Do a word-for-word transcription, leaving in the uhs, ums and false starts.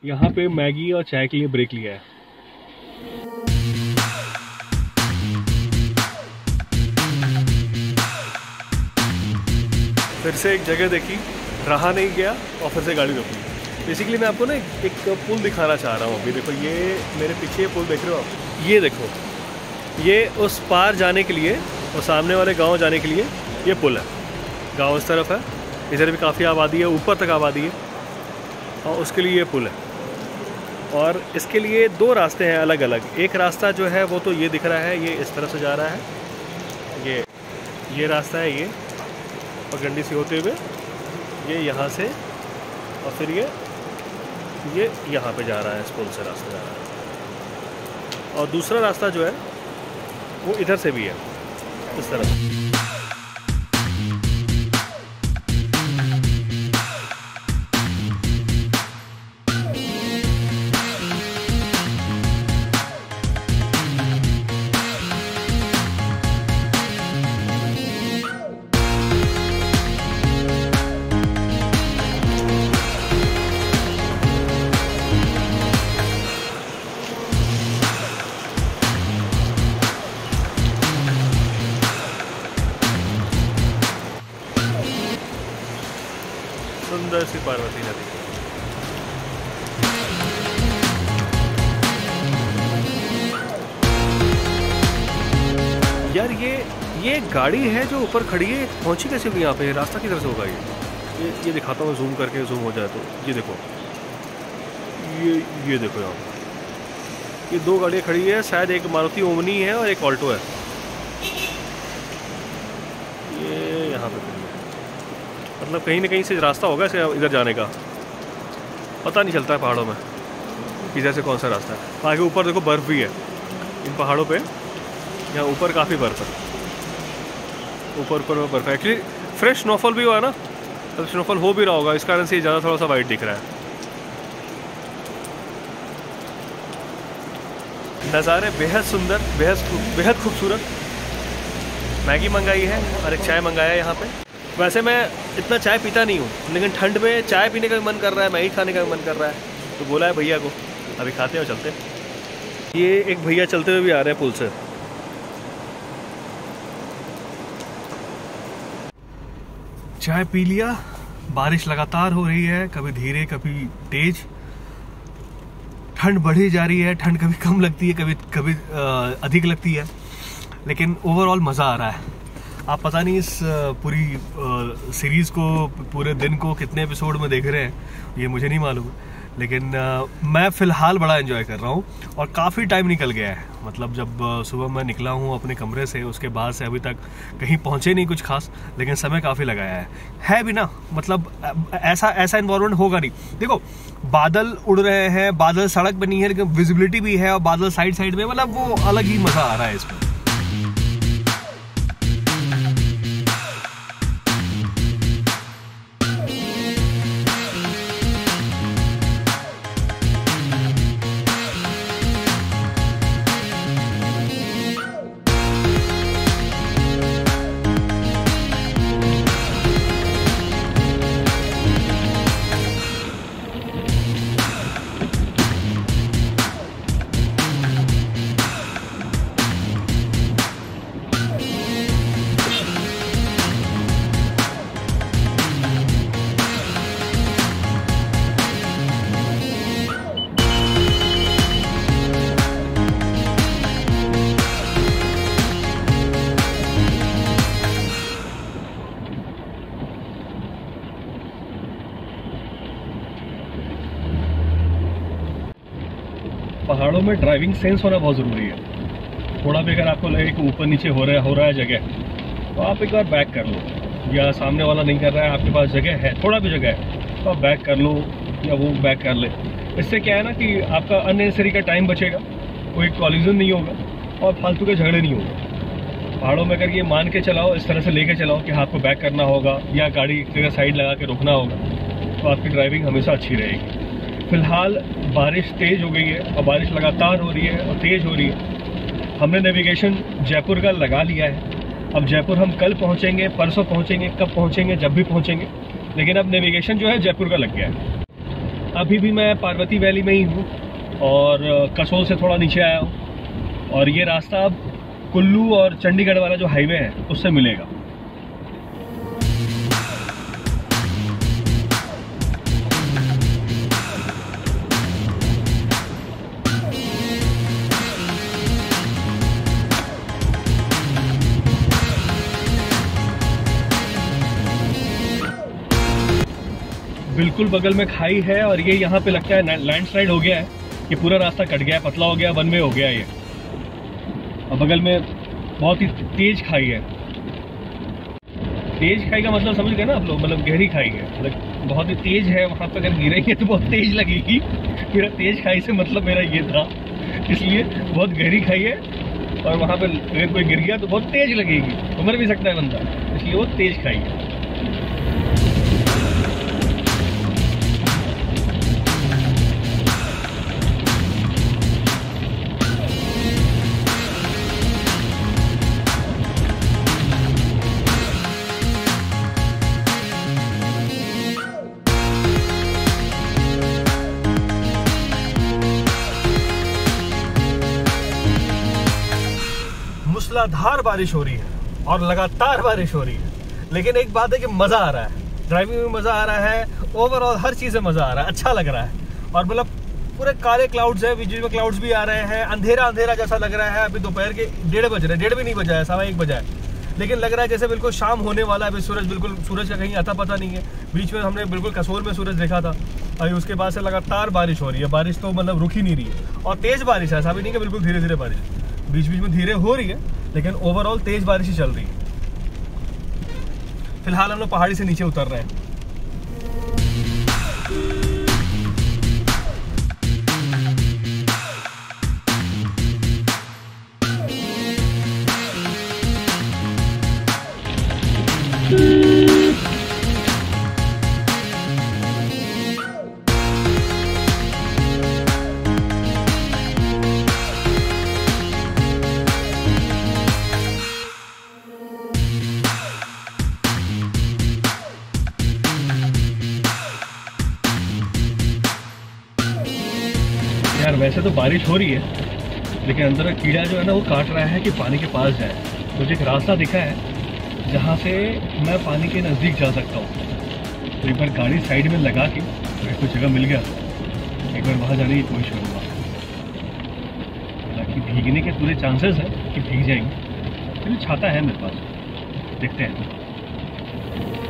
यहाँ पे मैगी और चाय के लिए ब्रेक लिया है। फिर से एक जगह देखी, रहा नहीं गया और फिर से गाड़ी रोकी। बेसिकली मैं आपको ना एक पुल दिखाना चाह रहा हूँ। अभी देखो ये मेरे पीछे पुल देख रहे हो आप, ये देखो, ये उस पार जाने के लिए और सामने वाले गांव जाने के लिए ये पुल है। गांव इस तरफ है, इधर भी काफ़ी आबादी है, ऊपर तक आबादी है, और उसके लिए ये पुल है। और इसके लिए दो रास्ते हैं अलग अलग। एक रास्ता जो है वो तो ये दिख रहा है, ये इस तरफ से जा रहा है, ये ये रास्ता है, ये पगडंडी से होते हुए ये यहाँ से, और फिर ये ये यहाँ पे जा रहा है, इस पुल से रास्ता जा रहा है। और दूसरा रास्ता जो है वो इधर से भी है, इस तरफ। सुंदर सी पार्वती नदी। यार ये ये गाड़ी है जो ऊपर खड़ी है, पहुंची कैसे हुई यहाँ पे? रास्ता किधर से होगा ये? ये ये दिखाता हूँ, जूम करके, जूम हो जाए तो ये देखो, ये ये देखो यहाँ ये दो गाड़ियाँ खड़ी है, शायद एक मारुति ओमनी है और एक ऑल्टो है। ये यहाँ पे खड़ी है, मतलब कहीं ना कहीं से रास्ता होगा इसे इधर जाने का, पता नहीं चलता है पहाड़ों में इधर से कौन सा रास्ता है। आगे ऊपर देखो बर्फ़ भी है इन पहाड़ों पे, यहाँ ऊपर काफ़ी बर्फ़ है, ऊपर ऊपर बर्फ़ है। एक्चुअली फ्रेश स्नोफॉल भी हुआ है ना, तो स्नोफॉल हो भी रहा होगा, इस कारण से ये ज़्यादा थोड़ा सा वाइट दिख रहा है। नज़ारे बेहद सुंदर, बेहद बेहद खूबसूरत। मैगी मंगाई है और एक चाय मंगाया है यहाँ पे। वैसे मैं इतना चाय पीता नहीं हूँ, लेकिन ठंड में चाय पीने का भी मन कर रहा है, मैगी खाने का भी मन कर रहा है, तो बोला है भैया को अभी खाते हैं और चलते हैं। ये एक भैया चलते हुए भी आ रहे हैं पुल से। चाय पी लिया, बारिश लगातार हो रही है, कभी धीरे कभी तेज। ठंड बढ़ी जा रही है, ठंड कभी कम लगती है, कभी कभी अधिक लगती है, लेकिन ओवरऑल मज़ा आ रहा है। आप पता नहीं इस पूरी सीरीज़ को, पूरे दिन को कितने एपिसोड में देख रहे हैं, ये मुझे नहीं मालूम, लेकिन आ, मैं फ़िलहाल बड़ा एंजॉय कर रहा हूँ। और काफ़ी टाइम निकल गया है, मतलब जब सुबह मैं निकला हूँ अपने कमरे से, उसके बाद से अभी तक कहीं पहुँचे नहीं कुछ खास, लेकिन समय काफ़ी लगाया है है भी ना। मतलब ऐसा ऐसा इन्वायरमेंट होगा नहीं। देखो बादल उड़ रहे हैं, बादल सड़क बनी है, लेकिन विजिबिलिटी भी है और बादल साइड साइड में, मतलब वो अलग ही मज़ा आ रहा है इसमें। पहाड़ों में ड्राइविंग सेंस होना बहुत ज़रूरी है। थोड़ा भी अगर आपको लगे कि ऊपर नीचे हो रहा हो रहा है जगह, तो आप एक बार बैक कर लो, या सामने वाला नहीं कर रहा है, आपके पास जगह है, थोड़ा भी जगह है, तो आप बैक कर लो या वो बैक कर ले। इससे क्या है ना कि आपका अननेसेसरी का टाइम बचेगा, कोई कॉलिजन नहीं होगा और फालतू के झगड़े नहीं होगा। पहाड़ों में अगर ये मान के चलाओ, इस तरह से लेके चलाओ कि आपको बैक करना होगा या गाड़ी की साइड लगा के रोकना होगा, तो आपकी ड्राइविंग हमेशा अच्छी रहेगी। फिलहाल बारिश तेज़ हो गई है और बारिश लगातार हो रही है और तेज़ हो रही है। हमने नेविगेशन जयपुर का लगा लिया है। अब जयपुर हम कल पहुंचेंगे, परसों पहुंचेंगे, कब पहुंचेंगे, जब भी पहुंचेंगे, लेकिन अब नेविगेशन जो है जयपुर का लग गया है। अभी भी मैं पार्वती वैली में ही हूँ और कसोल से थोड़ा नीचे आया हूँ और ये रास्ता अब कुल्लू और चंडीगढ़ वाला जो हाईवे है उससे मिलेगा। बिल्कुल बगल में खाई है और ये यहाँ पे लगता है लैंडस्लाइड हो गया है, ये पूरा रास्ता कट गया है, पतला हो गया, वन वे हो गया ये। और बगल में बहुत ही तेज खाई है। तेज खाई का मतलब समझ गए ना आप लोग, मतलब गहरी खाई है, मतलब बहुत ही तेज है। वहाँ पे अगर गिरेंगे तो बहुत तेज लगेगी। मेरा तेज खाई से मतलब मेरा ये था, इसलिए बहुत गहरी खाई है और वहाँ पे अगर कोई गिर गया तो बहुत तेज लगेगी, उमर भी सकता है बंदा, इसलिए वो तेज खाई है। मूसलाधार बारिश हो रही है और लगातार बारिश हो रही है, लेकिन एक बात है कि मजा आ रहा है, ड्राइविंग में मजा आ रहा है, ओवरऑल हर चीज में मजा आ रहा है, अच्छा लग रहा है। और मतलब पूरे काले क्लाउड्स है, बीच बीच में क्लाउड्स भी आ रहे हैं, अंधेरा अंधेरा जैसा लग रहा है। अभी दोपहर के डेढ़ बज रहे हैं, डेढ़ भी नहीं बजा है, सवा एक बजा है, लेकिन लग रहा है जैसे बिल्कुल शाम होने वाला है। अभी सूरज बिल्कुल, सूरज का कहीं आता पता नहीं है। बीच में हमने बिल्कुल कसोल में सूरज देखा था, अभी उसके बाद से लगातार बारिश हो रही है। बारिश तो मतलब रुक ही नहीं रही है और तेज बारिश है, ऐसा भी नहीं कि बिल्कुल धीरे धीरे बारिश, बीच बीच में धीरे हो रही है, लेकिन ओवरऑल तेज बारिश ही चल रही है। फिलहाल हम लोग पहाड़ी से नीचे उतर रहे हैं। यार वैसे तो बारिश हो रही है, लेकिन अंदर का कीड़ा जो है ना वो काट रहा है कि पानी के पास जाए। मुझे एक रास्ता दिखा है जहाँ से मैं पानी के नज़दीक जा सकता हूँ, तो एक बार गाड़ी साइड में लगा के अगर कोई जगह मिल गया एक बार वहाँ जाने की कोशिश करूँगा। हालांकि भीगने के पूरे चांसेस हैं कि भीग जाएंगे, लेकिन छाता है मेरे पास, देखते हैं।